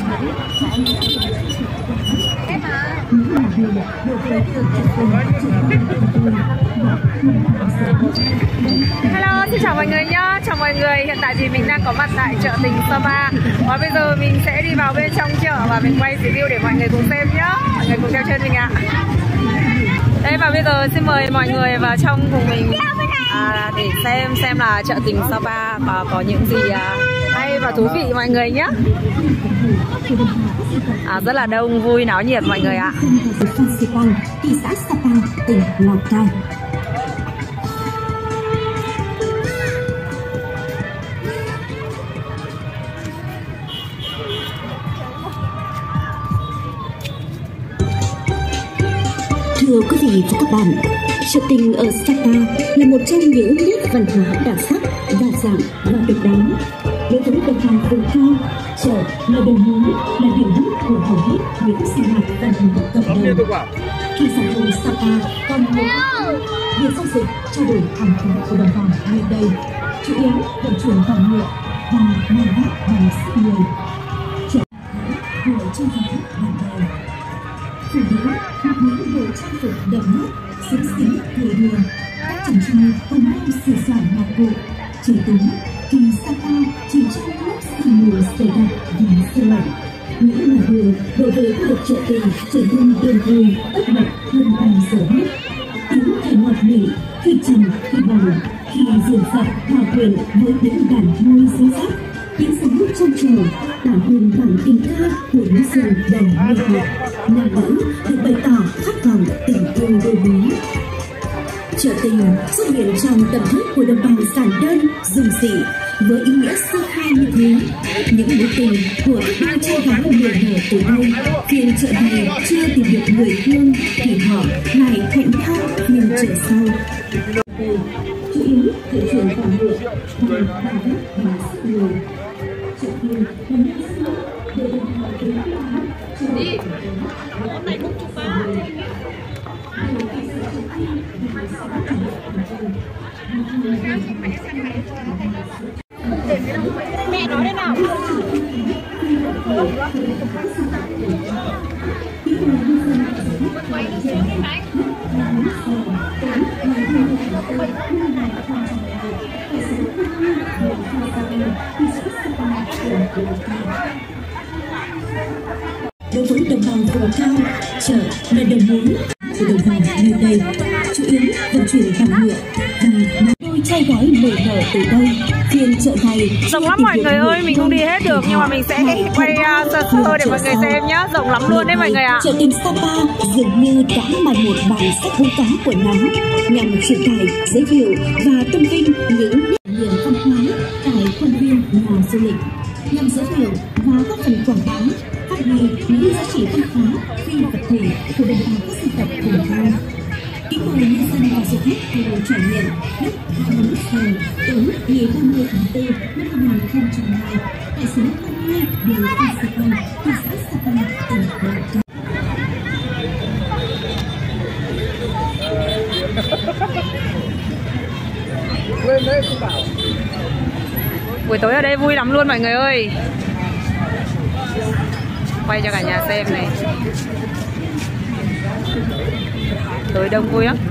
Hello, xin chào mọi người nhá. Chào mọi người, hiện tại thì mình đang có mặt tại chợ tình Sapa. Và bây giờ mình sẽ đi vào bên trong chợ và mình quay review để mọi người cùng xem nhá. Mọi người cùng theo chân mình ạ. Đây, và bây giờ xin mời mọi người vào trong cùng mình để xem là chợ tình Sapa và có những gì hay và thú vị mọi người nhé. Rất là đông, vui, náo nhiệt mọi người ạ. Thị xã Sapa, tỉnh Lào Cai. Thưa quý vị và các bạn, chợ tình ở Sapa là một trong những nét văn hóa đặc sắc, đa dạng và độc đáo. Đối với đồng bào vùng cao, chợ là đầu mối, là điểm hút của hầu hết những sinh hoạt văn hóa cộng đồng. Khi sản phẩm Sapa còn nhiều việc giao dịch trao đổi hàng hóa của đồng bào nơi đây chủ yếu vận chuyển bằng nhựa và mang vác bằng sức người. Chợ của trang phục bản đồ, phụ nữ mặc những bộ trang phục đậm nét, xứng xí cười đùa, các chàng trai cùng nhau sửa soạn nhạc cụ, trời tối thì Sapa chỉ trong lớp sương mù dày đặc và sương lạnh. Những nhà đường đổ về khu vực chợ tình trở nên đường vui, tấp nập hơn bao giờ hết. Tiếng kèn ngọt lịm khi trầm khi bằng, khi dường dập hòa quyện với tiếng đàn môi rối rắt, tiếng sóng trong trầu tả hồn bằng tình ca của núi rừng đầy mê hoặc, nàng nữ được bày tỏ khát vọng tình yêu đôi bí. Chợ tình xuất hiện trong tâm thức của đồng bào giản đơn, dung dị với ý nghĩa sơ khai như thế. Những mối tình của các đôi trai gái nở nở từ đây, phiên chợ này chưa tìm được người thương thì họ lại hẹn nhau phiên chợ sau. Chủ yếu vận chuyển bằng nhựa và bằng vác và sức người. Chợ tình là nơi xưa để đồng bào đến đi. Hôm nay cũng chụp ba. Mẹ nói thế nào? Đối với đồng bào vùng cao, chợ là đầu mối của đồng bào nơi đây, chủ yếu vận chuyển bằng nhựa và đôi trai gái nở nở từ đây. Phiên chợ này rộng lắm mọi người ơi, mình không đi hết được nhưng mà mình sẽ quay sơ sơ để mọi người xem nhá, rộng lắm luôn đấy mọi người ạ. Chợ tình Sapa dường như đã là một bản sách hú cá của nắng nhằm truyền tải, giới thiệu và tôn vinh những nét điển văn hóa tại khuôn viên nhà du lịch, nhằm giới thiệu và góp phần quảng bá, phát huy những giá trị văn hóa phi vật thể của đồng bào các dân tộc vùng cao. Kính mời nhân dân và du khách cùng trải nghiệm lúc 21 giờ tối ngày 30 tháng 4 năm 2022 tại số 22 đường Phan Xipang, thị xã Sapa, tỉnh Lào Cai. Buổi tối ở đây vui lắm luôn mọi người ơi. Quay cho cả nhà xem này. Tối đông vui lắm.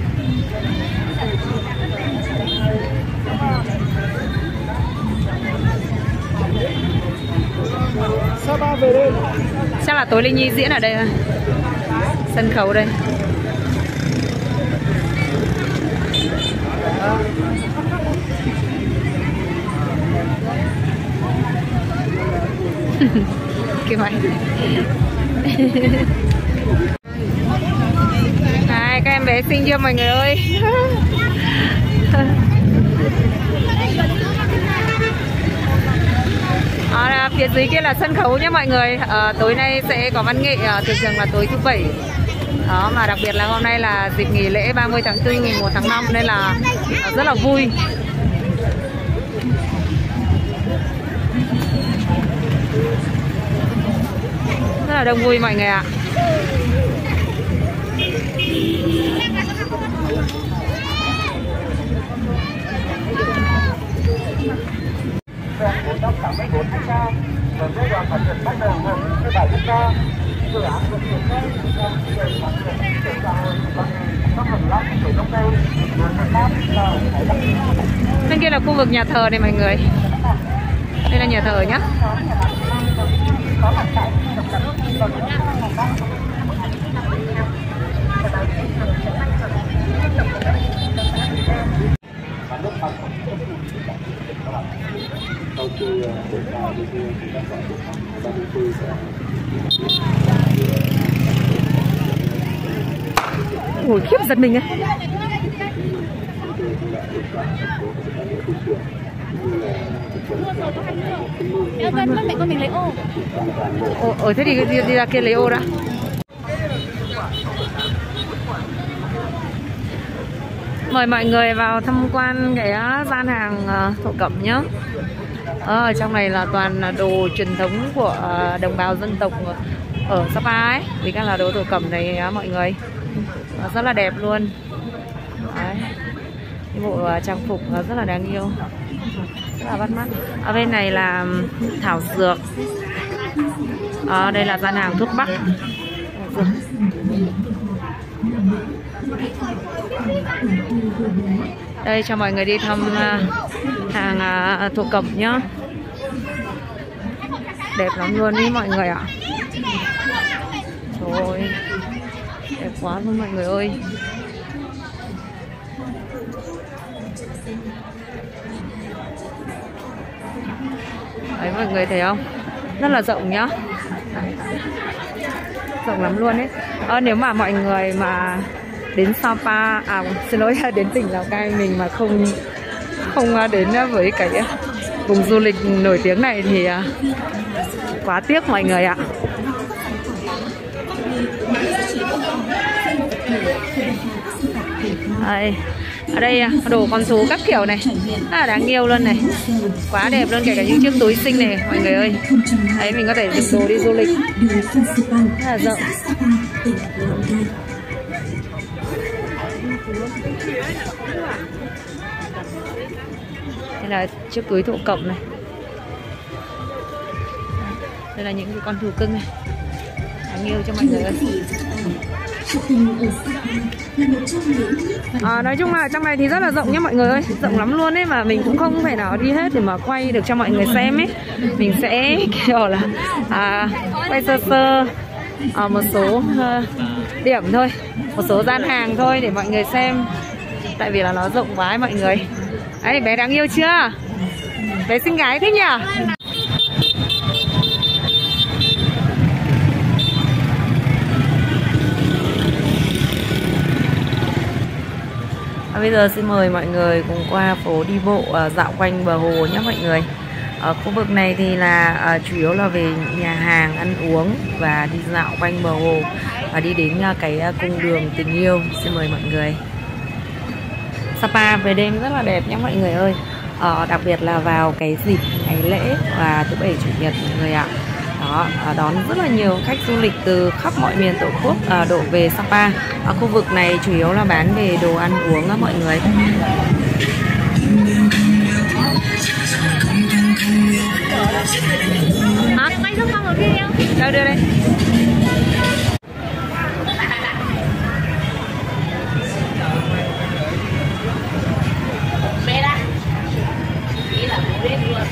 Chắc là tối Linh Nhi diễn ở đây thôi. Sân khấu đây. Kìa mày. Này, các em bé xinh chưa mọi người ơi. Phía dưới kia là sân khấu nhé mọi người. Tối nay sẽ có văn nghệ, thường thường là tối thứ Bảy. Đó, mà đặc biệt là hôm nay là dịp nghỉ lễ 30 tháng 4, ngày 1 tháng 5 nên là rất là vui. Rất là đông vui mọi người ạ. Bên kia là khu vực nhà thờ này mọi người. Đây là nhà thờ nhá. Ủa khiếp giật mình ấy. Mẹ con mình lấy ô. Ồ, thế thì đi ra kia lấy ô đã. Mời mọi người vào tham quan cái gian hàng thổ cẩm nhé. Ở trong này là toàn là đồ truyền thống của đồng bào dân tộc ở Sapa ấy. Vì các là đồ thổ cẩm này mọi người. Rất là đẹp luôn. Đấy. Cái bộ trang phục rất là đáng yêu, rất là bắt mắt. Ở bên này là thảo dược. Đây là gian hàng thuốc bắc. Đây cho mọi người đi thăm hàng thổ cẩm nhá. Đẹp lắm luôn ý mọi người ạ. Trời ơi, đẹp quá luôn mọi người ơi. Đấy mọi người thấy không? Rất là rộng nhá. Rộng lắm luôn ấy. Nếu mà mọi người mà đến Sapa, xin lỗi, đến tỉnh Lào Cai mình mà không đến với cái vùng du lịch nổi tiếng này thì quá tiếc mọi người ạ. Đây, ở đây đồ con thú các kiểu này rất là đáng yêu luôn này, quá đẹp luôn, kể cả những chiếc túi xinh này mọi người ơi. Đấy, mình có thể dùng đồ đi du lịch rất là rộng. Đây là chiếc túi thổ cẩm này. Đây là những cái con thú cưng này, đáng yêu cho mọi người ơi. Nói chung là trong này thì rất là rộng nhá mọi người ơi, rộng lắm luôn ấy, mà mình cũng không thể nào đi hết để mà quay được cho mọi người xem ấy. Mình sẽ kiểu là quay sơ sơ một số điểm thôi, một số gian hàng thôi để mọi người xem, tại vì là nó rộng quá ấy mọi người. Đấy, bé đáng yêu chưa? Bé xinh gái thế nhỉ? Bây giờ xin mời mọi người cùng qua phố đi bộ dạo quanh bờ hồ nhé mọi người. Ở khu vực này thì là chủ yếu là về nhà hàng, ăn uống và đi dạo quanh bờ hồ và đi đến cái cung đường tình yêu. Xin mời mọi người. Sapa về đêm rất là đẹp nhé mọi người ơi. Đặc biệt là vào cái dịp ngày lễ và thứ Bảy Chủ nhật mọi người ạ. Đó, đón rất là nhiều khách du lịch từ khắp mọi miền Tổ quốc đổ về Sapa. Ở khu vực này chủ yếu là bán về đồ ăn uống đó mọi người. Quay giúp con một video. Đâu đưa đây. Mẹ đã. Ý là không biết luôn.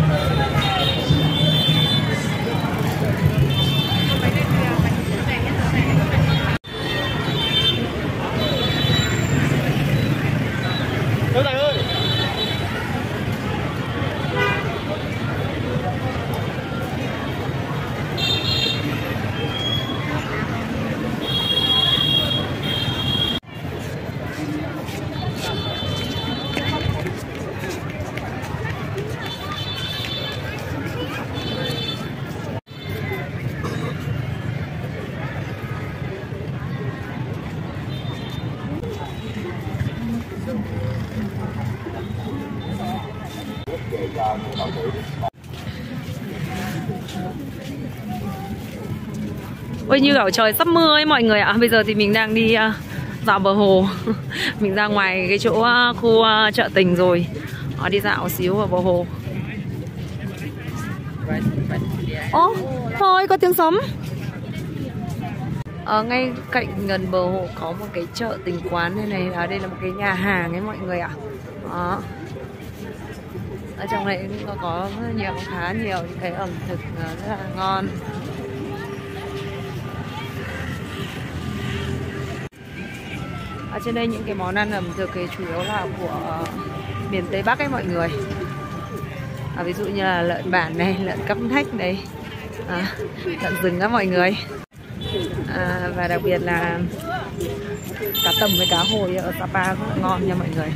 Ôi như kiểu trời sắp mưa ấy mọi người ạ. Bây giờ thì mình đang đi dạo bờ hồ. Mình ra ngoài cái chỗ khu chợ tình rồi. Đi dạo xíu ở bờ hồ. Ô, thôi có tiếng sấm. Ở ngay cạnh gần bờ hồ có một cái chợ tình quán này này. Ở đây là một cái nhà hàng ấy mọi người ạ. Đó. Ở trong này có khá nhiều những cái ẩm thực rất là ngon. Ở trên đây những cái món ăn ẩm thực thì chủ yếu là của miền Tây Bắc ấy mọi người. Ví dụ như là lợn bản này, lợn cắp thách này, lợn rừng á mọi người. Và đặc biệt là cá tầm với cá hồi ở Sapa rất là ngon nha mọi người.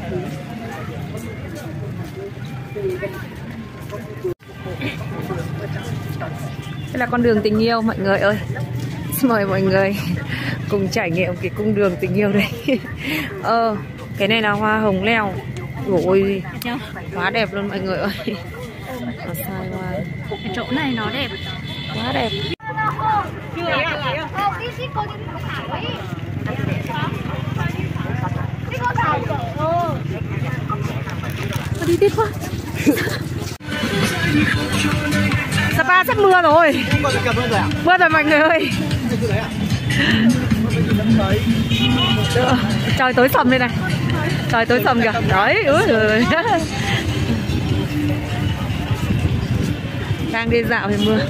Đây là con đường tình yêu mọi người ơi. Xin mời mọi người cùng trải nghiệm cái cung đường tình yêu đây. Cái này là hoa hồng leo. Ôi, quá đẹp luôn mọi người ơi. Sai hoa. Cái chỗ này nó đẹp. Quá đẹp. Đi tiếp quá. Sapa sắp mưa rồi. Mưa rồi mọi người ơi. Trời tối sầm đây này. Trời tối sầm kìa. Đấy, rồi. Đang đi dạo thì mưa.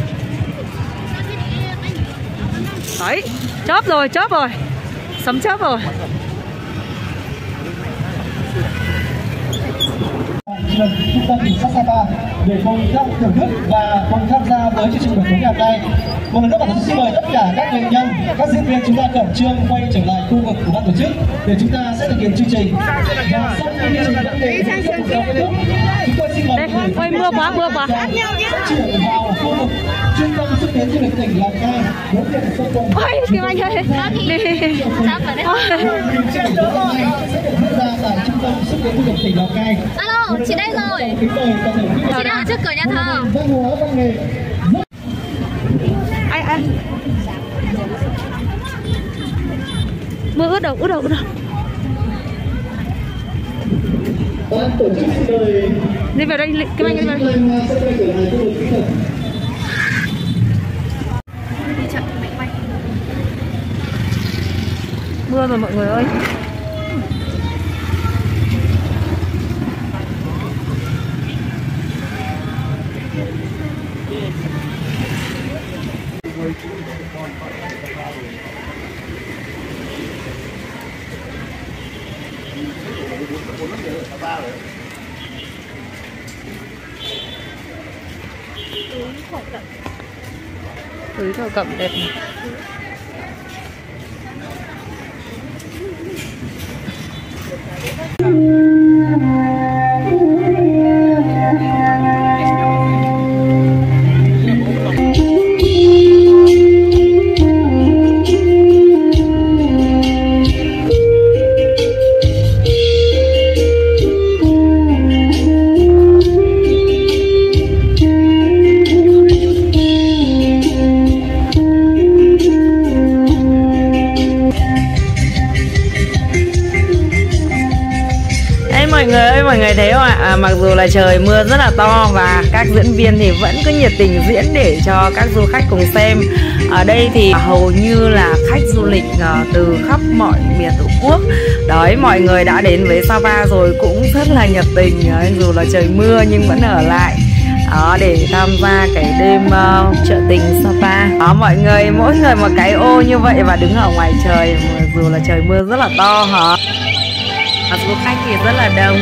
Đấy, chớp rồi. Sấm chớp rồi. Trung tâm cảnh sát Sapa để cùng thưởng thức và cùng tham gia với chương trình buổi tối ngày hôm nay. Một lần nữa xin mời tất cả các nghệ nhân, các diễn viên chúng ta khẩn trương quay trở lại khu vực của ban tổ chức để chúng ta sẽ thực hiện chương trình. Và sau khi chương trình đã kết thúc, chúng tôi xin mời mọi người mưa quá. chuyển vào khu vực trung tâm xúc tiến du lịch tỉnh Lào Cai đối diện sông Cùng. Ôi, Kim Anh ơi, đi. Sắp rồi đấy. Sẽ được diễn ra tại trung tâm xúc tiến du lịch tỉnh Lào Cai. Alo, chị đây rồi. Chị đang ở trước cửa nhà thờ. Anh. Mưa ướt đâu. Đi vào đây, Kim Anh đi vào đây. Mưa rồi mọi người ơi. Túi thổ cẩm đẹp này. Mọi người thấy không ạ? Mặc dù là trời mưa rất là to và các diễn viên thì vẫn cứ nhiệt tình diễn để cho các du khách cùng xem. Ở đây thì hầu như là khách du lịch từ khắp mọi miền Tổ quốc. Đấy, mọi người đã đến với Sapa rồi cũng rất là nhiệt tình, dù là trời mưa nhưng vẫn ở lại đó để tham gia cái đêm chợ tình Sapa. Đó, mọi người mỗi người một cái ô như vậy và đứng ở ngoài trời dù là trời mưa rất là to hả? Du khách thì rất là đông.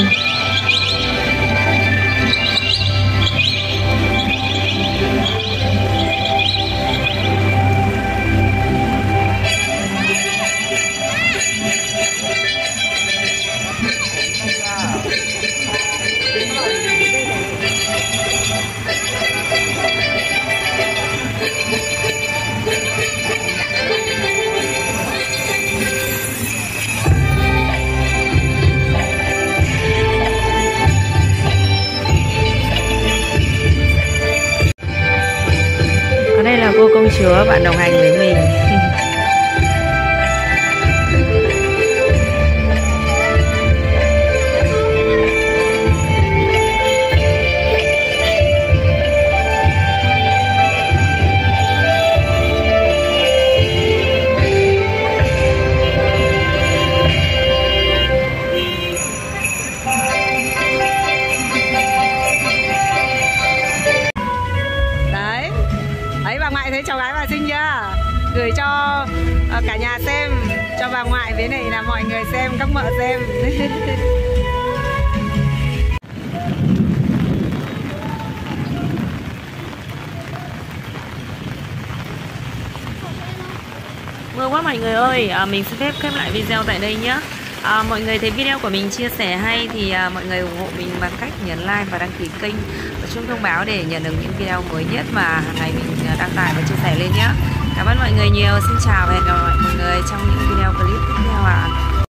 Đây là cô công chúa bạn đồng hành với mình. gửi cho cả nhà xem, cho bà ngoại với này là mọi người xem, các mợ xem. Mưa quá mọi người ơi, mình xin phép khép lại video tại đây nhé. Mọi người thấy video của mình chia sẻ hay thì mọi người ủng hộ mình bằng cách nhấn like và đăng ký kênh và chuông thông báo để nhận được những video mới nhất mà hàng ngày mình đăng tải và chia sẻ lên nhé. Cảm ơn mọi người nhiều, xin chào và hẹn gặp lại mọi người trong những video clip tiếp theo ạ.